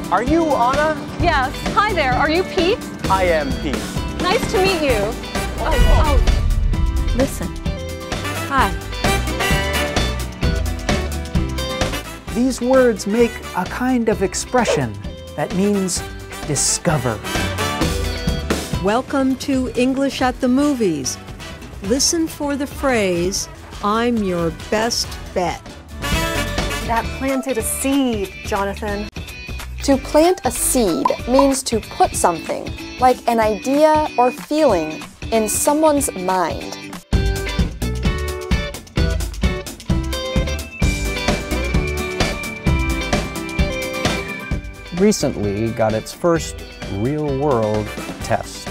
Are you Anna? Yes. Hi there. Are you Pete? I am Pete. Nice to meet you. Listen. Hi. These words make a kind of expression that means discover. Welcome to English at the Movies. Listen for the phrase, I'm your best bet. That planted a seed, Jonathan. To plant a seed means to put something, like an idea or feeling, in someone's mind. Recently got its first real-world test.